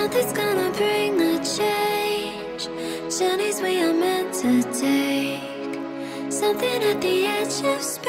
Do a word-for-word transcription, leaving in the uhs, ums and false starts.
Something's gonna bring the change. Journeys we are meant to take. Something at the edge of space.